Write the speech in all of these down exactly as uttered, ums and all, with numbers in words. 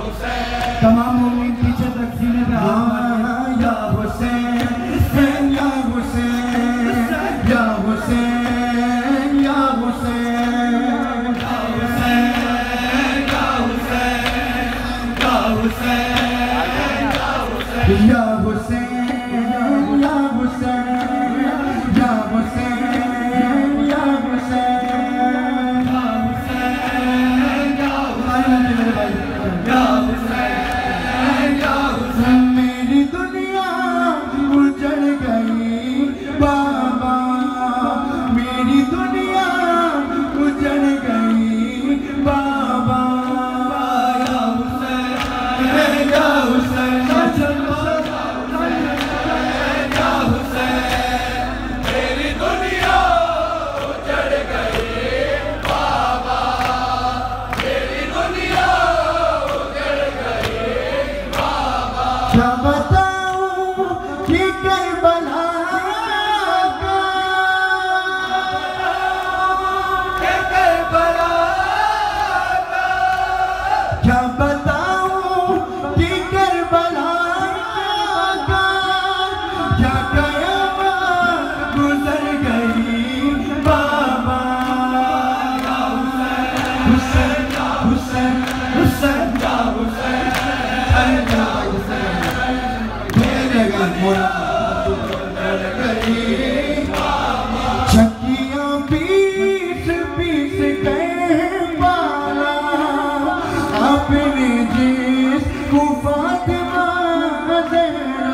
तमाम मोमिन पीछे तक सीने पे हाथ या हुसैन या हुसैन या हुसैन या हुसैन या हुसैन या हुसैन या हुसैन या हुसैन या हुसैन या हुसैन या हुसैन मेरी दुनिया उजड़ गई बाबा, मेरी दुनिया उजड़ गई बाबा। या हुसैन या हुसैन या हुसैन मेरी दुनिया उजड़ गई बाबा, मेरी दुनिया उजड़ गई बाबा। क्या बताऊं कि करबला का, कि करबला का, क्या बताऊं कि करबला का, क्या कयामत गुजर गई बाबा। या हुसैन हुसैन हुसैन या हुसैन या चक्कियां पीस पीस गए पाला, अपने जिस को फातिमा ज़हरा,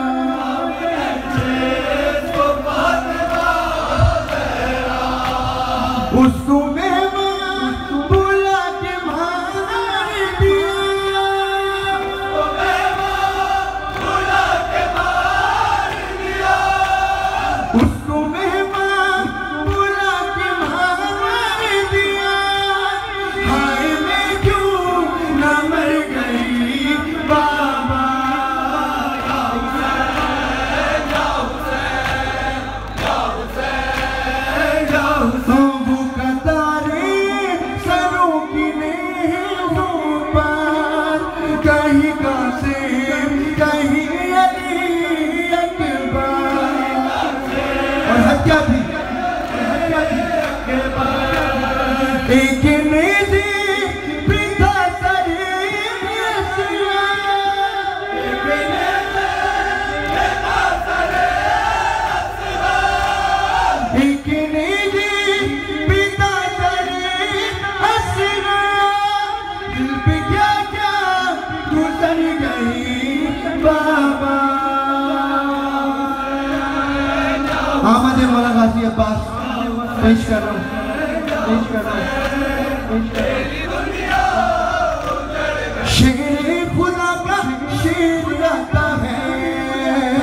जिसको फातिमा ज़हरा, उसको मेहमान बुला के मार दिया, उसको मेहमान बुला के मार दिया, उसको मेहमान बुला के मार दिया। हाय मैं क्यों न मर गई बाबा। या हुसैन या हुसैन या हुसैन या हुसैन वो कतारे सरों की नेज़ों पर, कहीं कासिम कहीं अली अकबर। और हद क्या थी, एक नेज़े पे था सरे रसिया, एक नेज़े पे था सरे रसिया, एक नेज़े पे था सरे रसिया। दिल पे क्या क्या गुजर गई बाबा। आमद मौला गाजी अब्बास पेश कर रहा हूँ, पेश कर रहा हूँ, पेश कर रहा हूँ। शेर खुदा का शेर गाता है,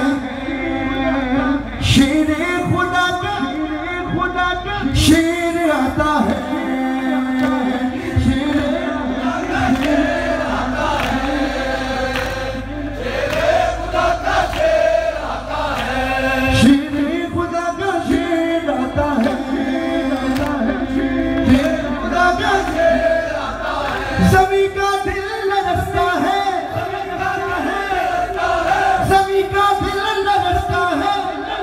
शेर खुदा का खुदा का शेर आता है, शेर खुदा का शेर आता है, शेर खुदा का शेर आता है, शेर खुदा का शेर आता है, शेर खुदा का शेर आता है। सभी का दिल लरसता है, सभी का दिल लरसता है,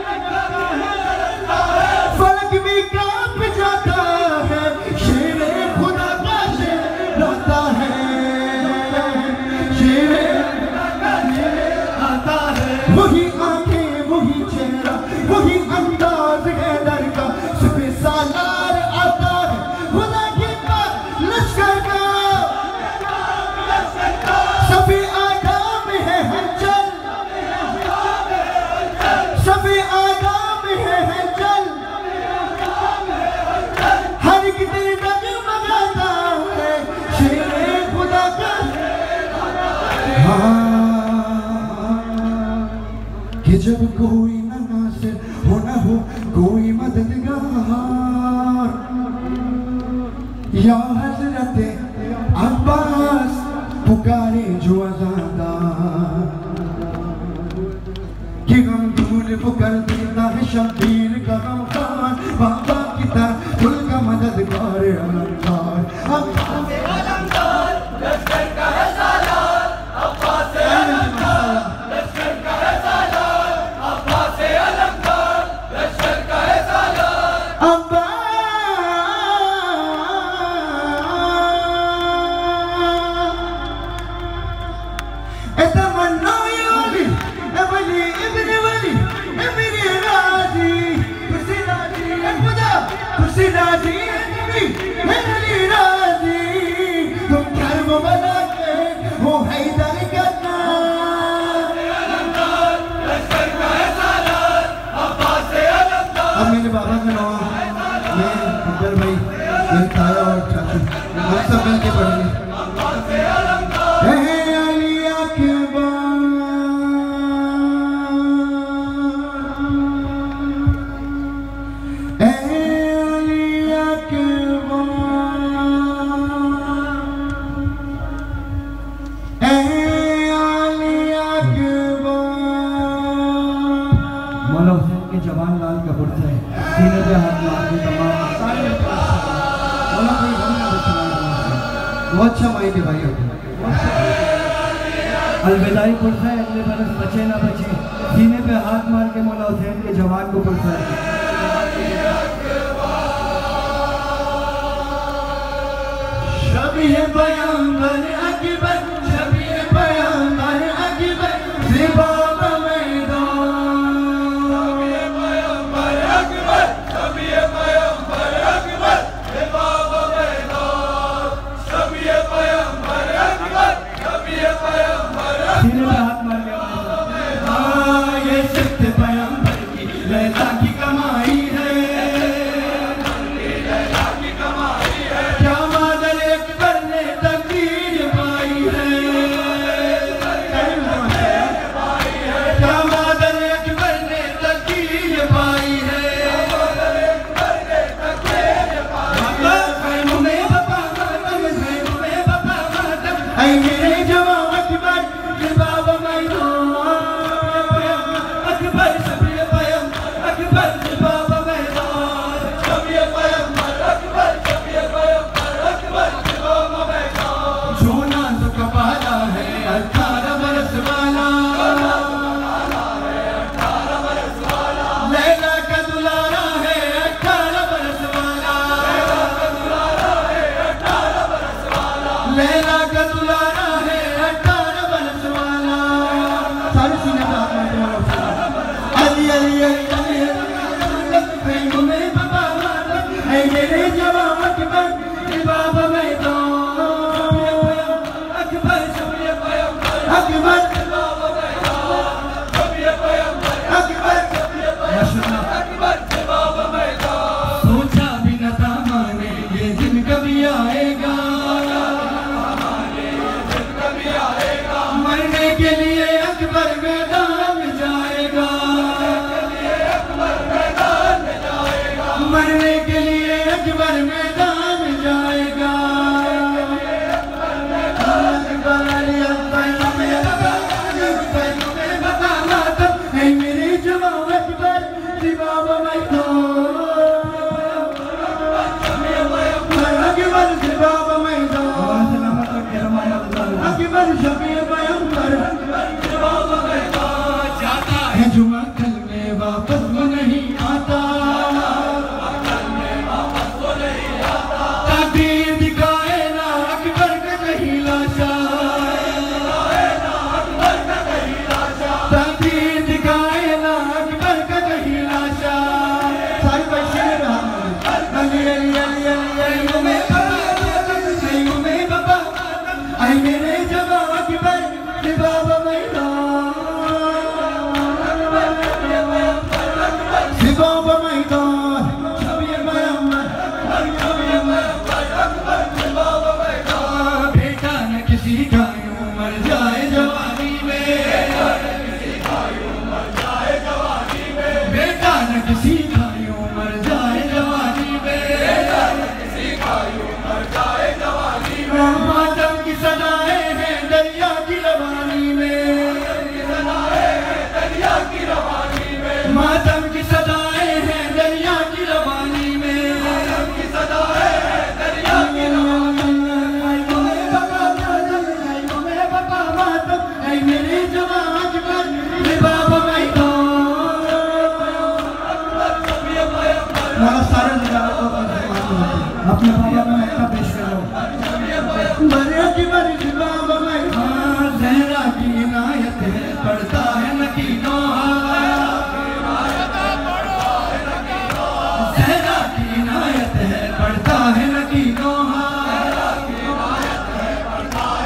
फलक भी कांप जाता है। शेर खुदा का शेर आता है, शेर खुदा का शेर आता है। वही आंखें वही चेहरा वही अंदाज है दर का, सुबह सालार आता है खुदा के पास लश्कर का। सभी आगाम है हलचल, सभी आगाम है हलचल, हर एक दिल डगमगाता है। शेर खुदा का कि जब कोई न नासिर हो न हो कोई मददगार, या हजरत अब्बास पुकारे जो अज़ादार, कि गम दूर वो कर देता है शब्बीर का गम खान, बाबा की तरह खुल का मददगार अलमदार। अलमदार लश्कर का है सालार, बना के वो हैदर करना अब मेरे बाबा का नाम मैं अब्दुल भाई मेरे ताया और चाचू हम सब मिल के पढ़ेंगे जवान लाल कपूर से सीने पे हाथ मार के तमाम बहुत अच्छा माई थे भाई अलविदाई पुरसा है अगले बरस बचे ना बचे सीने पे हाथ मार के मौला हुसैन के जवान को पुरसा है शबीह पैगंबर अकबर शबीह पैगंबर अकबर ज़िबाब सीने पे हाथ मार के हाँ ये सत्य पैगंबर की लैला की कमाई है क्या मादर अकबर ने तकदीर पाई है क्या मादर अकबर ने तकदीर पाई है खैम में बपा मातम खैम में बपा मातम ऐ मेरे जवान अकबर बाबा मैदान अकबर शबीह पैगंबर अकबर बाबा मैदान शबीह पैगंबर अकबर शबीह पैगंबर अकबर बाबा मैदान जो नाज़ुक पाला है अठारह बरस वाला लैला का दुलारा है अठारह बरस वाला लैला का दुलारा है अठारह बरस वाला सारे सीने पे हाथ मारते वाला अली अली अली अली खैम में बपा मातम ऐ मेरे जवान अकबर बाबा मैदान अकबर शबीह पैगंबर अकबर बाबा मैदान शबीह पैगंबर अकबर शबीह पैगंबर अकबर बाबा मैदान सोचा भी न था माने ये दिन कभी आएगा मरने के लिए अकबर मैदान में जाएगा मरने के लिए अकबर मैदान में जाएगा मेरे जवान अकबर बाबा मैदान अकबर बाबा मैदान अकबर शबीह पैगंबर बाबा मैदान जाता है जो अकल में वापस वो नहीं आता तकदीर दिखाए ना अकबर का कहीं लाशा तकदीर दिखाए ना अकबर का कहीं लाशा सारे पैसे में रहा अली अली अली अली में में बाबा आई मेरे जवान अकबर बाबा मैदान बाबा मैदान शबीह पैगंबर बेटा न किसी का यूं मर जाए जवानी में बेटा न किसी का यूं मर जाए जवानी में मातम की सदाएं हैं दरिया की रवानी में मातम की सदाएं हैं दरिया की रवानी में बपा मातम ऐ मेरे जवान अकबर बाबा मैदान सारे अपने बाबा का मक्का पेश करो मरे की मरी बाबा मैदान ज़हरा की इनायत है पढ़ता है नकीनों ज़हरा की इनायत है पढ़ता है नकीनों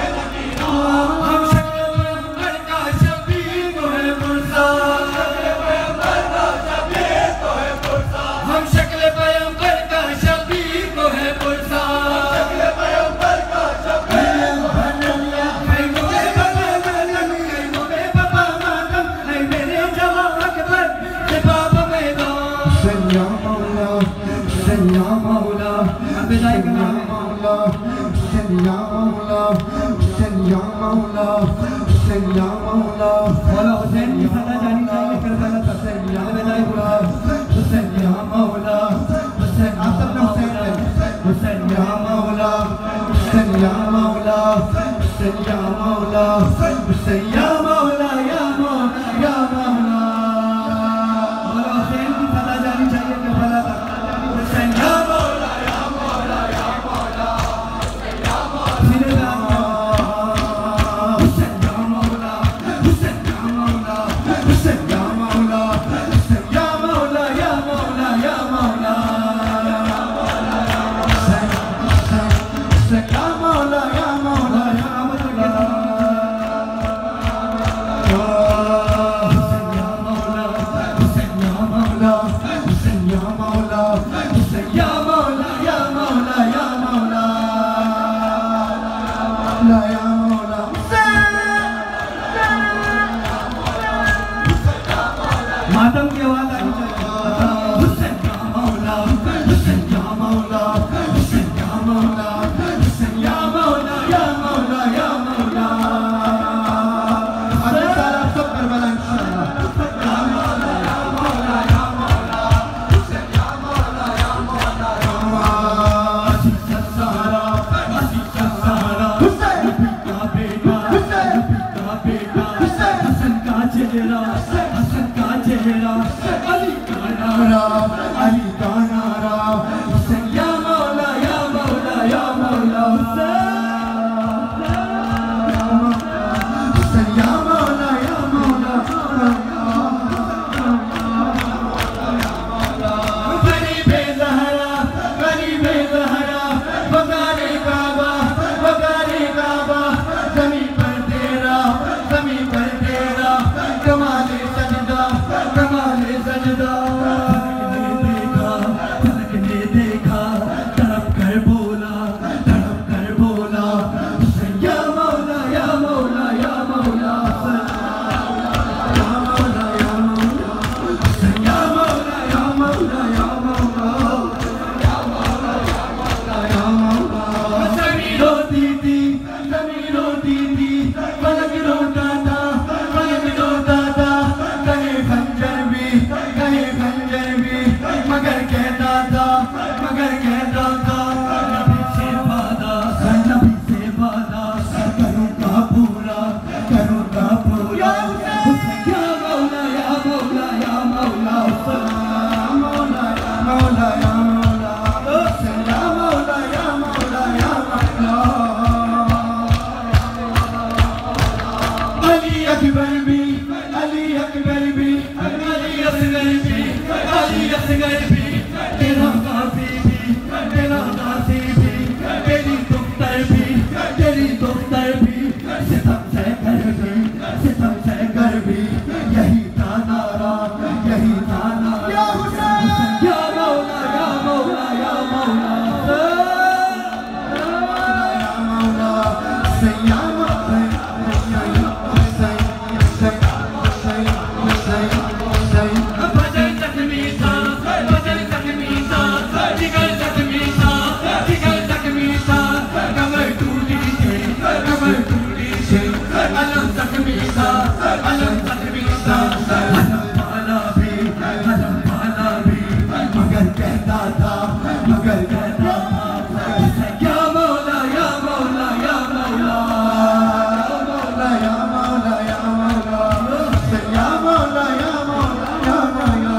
मौला हुसैन या मौला हुसैन या मौला या मौला या मौला मौला हुसैन की सदा जानी चाहिए करबला तक हुसैन या मौला या मौला या मौला हुसैन या मौला हुसैन या मौला हुसैन या मौला हुसैन या मौला हुसैन या मौला या मौला या मौला मातम की आवाज आनी चाहिए हुसैन या मौला हुसैन या मौला हुसैन या मौला हुसैन या मौला या मौला या मौला अरे सारा सब करबला इंशाअल्लाह या मौला या मौला या मौला हुसैन या मौला या मौला या मौला सारा असीसा सारा हुसैन का बेटा हुसैन का बेटा हसन का चेहरा हसन का चेहरा अली का नारा अली का नारा हुसैन या मौला या मौला या मौला हुसैन या मौला या मौला गरीबे ज़हरा गरीबे ज़हरा वगारे काबा वगारे काबा ज़मीन पर तेरा ज़मीन पर तेरा कमाले सजदा कमाले सजदा फलक ने देखा तड़प कर बोला तड़प कर बोला हुसैन या मौला या मौला या मौला या मौला या मौला हुसैन या मौला या मौला या मौला या मौला या मौला ज़मीन रोती थी ज़मीन रोती थी फलक रोता था फलक रोता था कहे खंजर भी कहे खंजर भी मगर कहता था मगर कहता था नबी से वादा नबी से वादा करूँगा पूरा करूँगा पूरा हुसैन या मौला या मौला या मौला मौला मौला या मौला हुसैन या मौला या मौला या मौला अली अकबर भी अली अकबर भी अली असगर भी अली असगर भी तेरा गाजी भी तेरा गाजी भी तेरी दुख्तर भी तेरी दुख्तर भी सितम से कर भी सितम से कर भी यही था नारा यही था नारा या हुसैन या मौला या मौला या मौला या मौला हुसैन या मौला बदल जख्मी था बदल जख्मी था जिगर जख्मी था जिगर जख्मी था कमर टूटी थी कमर टूटी थी अलम जख्मी था अलम जख्मी था अलम वाला भी अलम वाला भी मगर कहता था मगर कहता था या मौला या मौला या मौला या मौला या मौला या मौला या मौला या मौला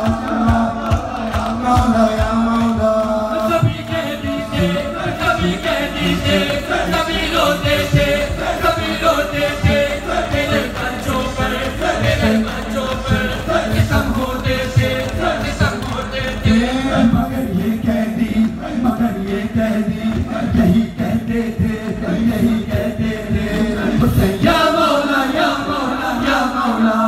मौला या मौला कभी कहती थे कभी कहती थे कभी रोते थे कभी रोते थे तेरे बच्चों पर तेरे बच्चों पर किस्म होते थे किस्म होते थे मगर ये कह दी मगर ये कह दी यही कहते थे यही कहते थे हुसैन या मौला या मौला या मौला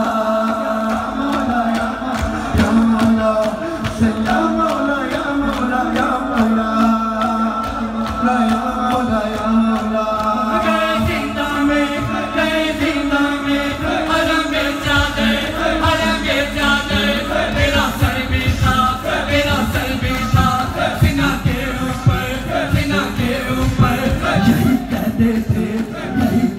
यही कहते थे यही